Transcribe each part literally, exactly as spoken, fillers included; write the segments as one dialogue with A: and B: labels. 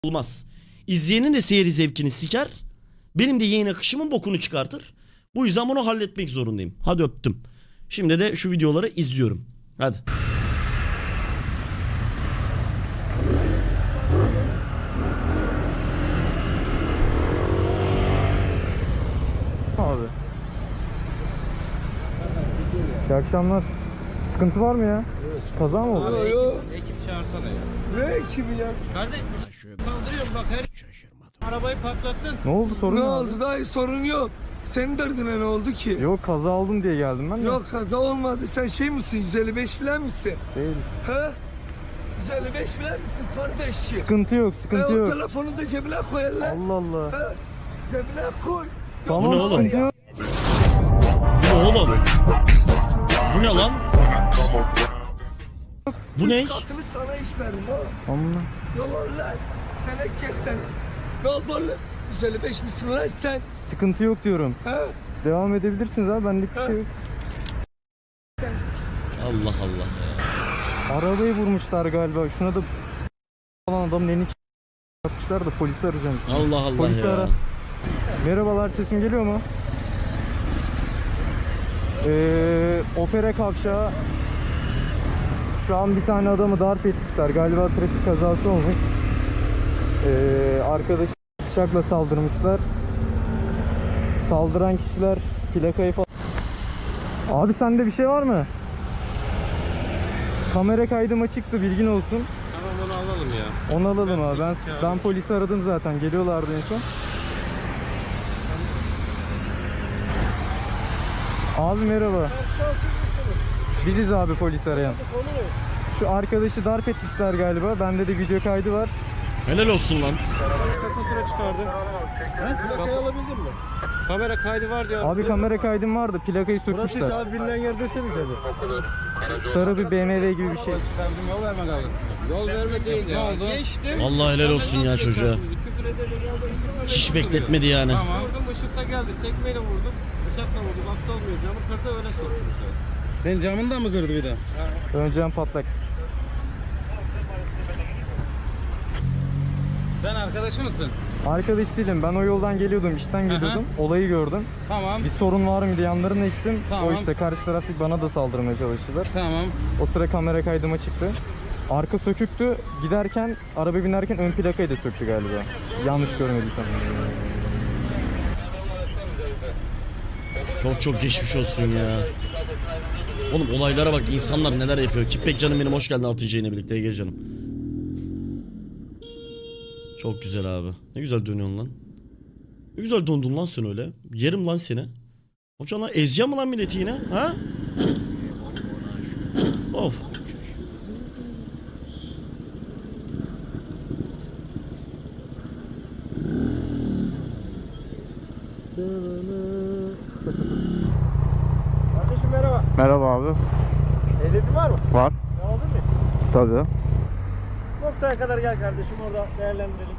A: olmaz. İzleyenin de seyri zevkini siker. Benim de yayın akışımın bokunu çıkartır. Bu yüzden bunu halletmek zorundayım. Hadi öptüm. Şimdi de şu videoları izliyorum. Hadi.
B: Abi. İyi akşamlar. Sıkıntı var mı ya? Evet. Kaza mı oldu?
C: Yok yok. Ekip çağırsana ya. Ne ekibi ya? Kardeş kaldırıyorum bak her arabayı patlattın.
B: Ne oldu, sorun
C: ne
B: ne
C: oldu dayı, sorun yok. Senin derdine ne oldu ki?
B: Yok, kaza oldum diye geldim ben de.
C: Yok kaza olmadı. Sen şey misin? yüz elli beş falan mısın?
B: Değil.
C: He? yüz elli beş falan mısın kardeşim?
B: Sıkıntı yok, sıkıntı
C: e,
B: yok.
C: O telefonu da cebine koy hele.
B: Allah Allah.
C: He? Cebine koy.
B: Tamam,
A: Bu ne oğlum?
B: sıkıntı yok.
A: Bu ne oğlum? Bu ne lan? Bu ne?
C: Üç katını sana işlerim ha.
B: Allah.
C: Yalan lan. Tenekke sen. Ne oldu lan? yüz elli beş misin lan sen?
B: Sıkıntı yok diyorum.
C: He?
B: Devam edebilirsiniz abi, benlik bir şey yok.
A: Allah Allah ya.
B: Arabayı vurmuşlar galiba. Şuna da falan adamın elini yapmışlar da polisi arayacağım.
A: Allah Allah
B: Polisi
A: ya.
B: ara. Merhabalar, sesim geliyor mu? Ee, Opera kavşağı. Şu an bir tane adamı darp etmişler. Galiba trafik kazası olmuş. Ee, arkadaşı bıçakla saldırmışlar. Saldıran kişiler plakayı falan... Abi sende bir şey var mı? Kamera kaydım açıktı, bilgin olsun.
D: Tamam, onu alalım ya.
B: Onu alalım abi. Ben, ben polisi aradım zaten. Geliyorlardı en son. Abi merhaba. Biziz abi, polis arayan. Şu arkadaşı darp etmişler galiba. Bende de video kaydı var.
A: Helal olsun lan.
D: Fatura çıkardı. Plakayı alabildin mi? Kamera kaydı var diyor.
B: Abi kamera kaydım vardı. Plakayı sökmüşler.
D: Burası abi bilinen yer deseniz hadi.
B: Sarı bir B M W gibi bir şey.
D: Çıkardım, yol verme kavgası. Yol verme değil ya. Ne oldu? Geçtim.
A: Vallahi helal olsun ya çocuğa. Hiç bekletmedi yani.
D: Tamam. Vurdum, ışıkta geldi. Tekmeyle vurdum. Bıçakla vurdum. Hafta olmuyor. Camı kırdı, öyle soktum. Senin camını da mı kırdı bir de?
B: Önceden patlak.
D: Sen arkadaşı mısın?
B: Arkadaş değilim. Ben o yoldan geliyordum. İşten geliyordum. Olayı gördüm.
D: Tamam.
B: Bir sorun var mı diye yanlarına gittim.
D: Tamam.
B: O işte karşı taraf bana da saldırmaya çalıştılar.
D: Tamam.
B: O sıra kamera kaydıma çıktı. Arka söküktü. Giderken, araba binerken ön plakayı da söktü galiba. Yanlış görmediysem.
A: Çok çok geçmiş olsun ya. Oğlum olaylara bak, insanlar neler yapıyor. Kippek canım benim, hoş geldin altıncı yayına birlikte. Ege canım. Çok güzel abi. Ne güzel dönüyorsun lan. Ne güzel döndün lan sen öyle. Yerim lan seni. Hocam lan, ezeceğim mi lan milleti yine? Ha? Of.
C: Kardeşim merhaba.
B: Merhaba abi.
C: Ehliyetin var mı?
B: Var.
C: Ne aldın mı?
B: Tabii.
C: Noktaya kadar gel kardeşim, orada değerlendirelim.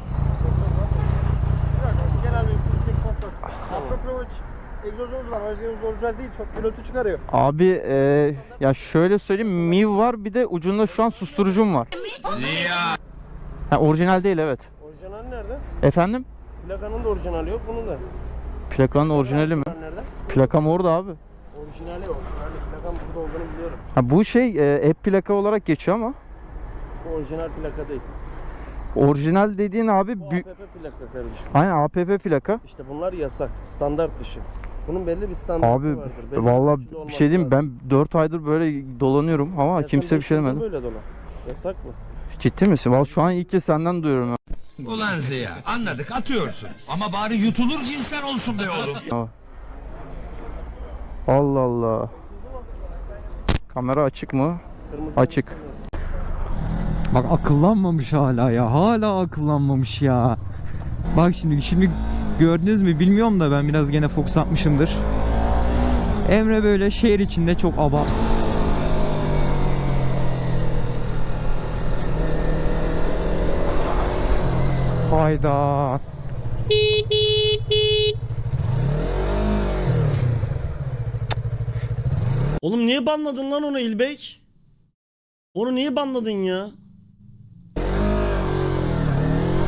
C: Yok, genel bir rutin kontrol. Aproprovoç egzozumuz var. Egzozumuz orijinal değil, çok gürültü çıkarıyor.
E: Abi e, ya şöyle söyleyeyim, Miv var, bir de ucunda şu an susturucum var. Ha, orijinal değil, evet.
C: Orijinal nerede?
E: Efendim?
C: Plakanın da orijinali yok, bunun da.
E: Plakanın orijinali mi?
C: Nerede?
E: Plakam orada abi.
C: Orijinali yok. Yani plakanın burada olduğunu biliyorum.
E: Ha, bu şey e, hep plaka olarak geçiyor ama
C: Bu orijinal plaka değil.
E: orijinal dediğin abi
C: Bu
E: bü-
C: A P P plaka kardeşim.
E: aynen A P P plaka.
C: İşte bunlar yasak, standart dışı. Bunun belli bir standartı
E: Abi
C: vardır. Belli
E: vallahi
C: ölçüde
E: bir
C: olması
E: şey diyeyim,
C: lazım.
E: ben dört aydır böyle dolanıyorum ama
C: Ya sen
E: kimse bir
C: beş
E: şey
C: yıldır
E: demedi.
C: Böyle dolan. Yasak mı?
E: Ciddi misin? Vallahi şu an ilk kez senden duyuyorum ya.
F: Ulan Ziya, anladık, atıyorsun. Ama bari yutulur cinsten olsun be oğlum.
E: Allah Allah. Kamera açık mı?
C: Kırmızı
E: Açık.
G: Bak akıllanmamış hala ya. Hala akıllanmamış ya. Bak şimdi şimdi gördünüz mü bilmiyorum da ben biraz gene fokus atmışımdır. Emre böyle şehir içinde çok aba. Hayda.
A: Oğlum niye banladın lan onu İlbek? Onu niye banladın ya?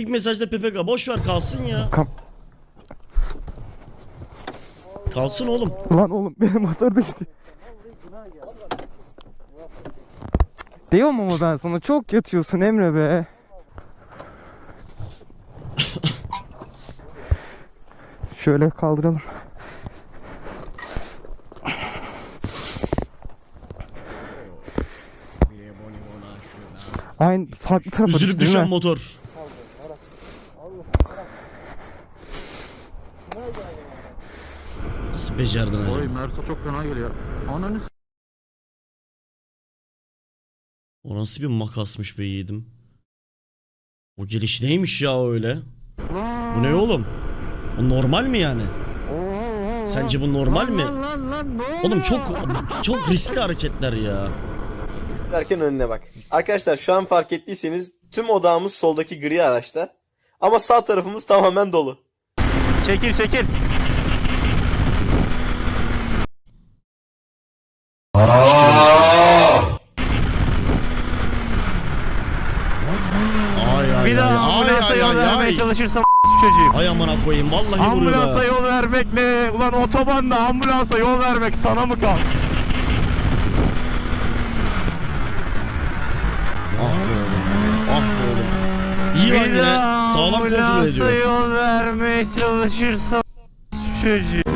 A: İlk mesajda P P K. Boş ver kalsın ya.
E: Kam
A: Kalsın oğlum.
E: Lan oğlum benim motor da gitti. Diyorum ama ben sana çok yatıyorsun Emre be. Şöyle kaldıralım. Aynı farklı tarafa
A: Üzülüp
E: değil
A: düşen
E: mi?
A: motor. Nasıl becerdin acaba?
E: Oy Merso çok fena geliyor. Ananı s-
A: O nasıl bir makasmış be yiğidim. O geliş neymiş ya öyle? Bu ne oğlum? Bu normal mi yani? Sence bu normal mi? Oğlum çok çok riskli hareketler ya.
H: Derken önüne bak. Arkadaşlar şu an fark ettiyseniz tüm odağımız soldaki gri araçta. Ama sağ tarafımız tamamen dolu.
E: Çekil çekil.
A: Ay ay
E: Bir
A: ay
E: daha
A: ay
E: ambulansa
A: ay
E: yol
A: ay
E: vermeye
A: ay.
E: çalışırsam çocuğum.
A: Ay amına koyayım vallahi vuruyor
E: Ambulansa
A: be.
E: yol vermek ne? Ulan otobanda ambulansa yol vermek sana mı kal?
A: Ah be oğlum. Ah be oğlum. İyi lan yine sağlam kontrol ediyor.
E: yol vermeye çalışırsam çocuğum.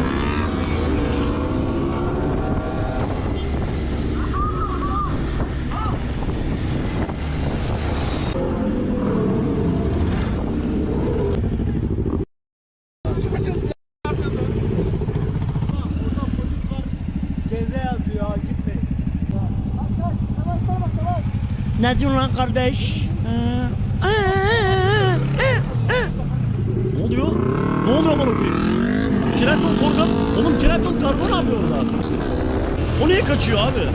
C: Ceza yazıyor gitmeyin.
A: Ne diyorsun lan kardeş? Ne oluyor? Ne oluyor amına koyayım? Trendyol Korkan. Oğlum Trendyol Kargo ne yapıyor orada? O niye kaçıyor abi?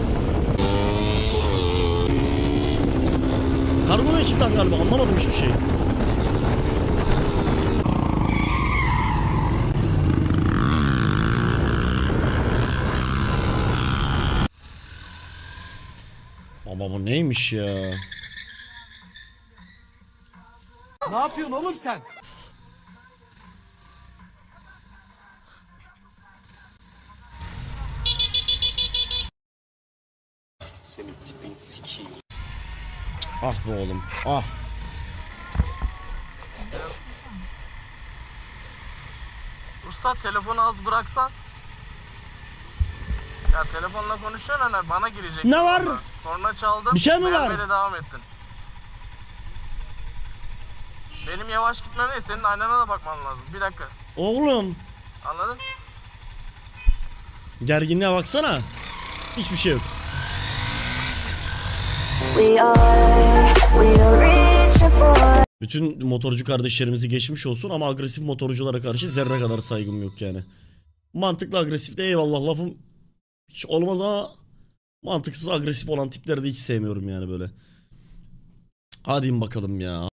A: Kargo ekipten galiba anlamadım hiçbir şey. Baba bu neymiş ya?
C: Ne yapıyorsun oğlum sen?
H: Senin tipini sikeyim.
A: Ah be oğlum. Ah.
E: Usta telefonu az bıraksan. Ya telefonla konuşuyorsun hani bana girecek.
A: Ne var?
E: Sonra çaldım.
A: Bir şey mi var?
E: beğenmeye devam ettin. Benim yavaş gitmem değil, senin aynana da bakman lazım. Bir dakika.
A: Oğlum.
E: Anladın?
A: Gerginliğe baksana. Hiçbir şey yok.
I: We are, we are reaching for.
A: Bütün motorcu kardeşlerimizi geçmiş olsun ama agresif motorculara karşı zerre kadar saygım yok yani. Mantıklı agresif de eyvallah lafım hiç olmaz ama mantıksız agresif olan tipleri de hiç sevmiyorum yani böyle. Hadi bakalım ya.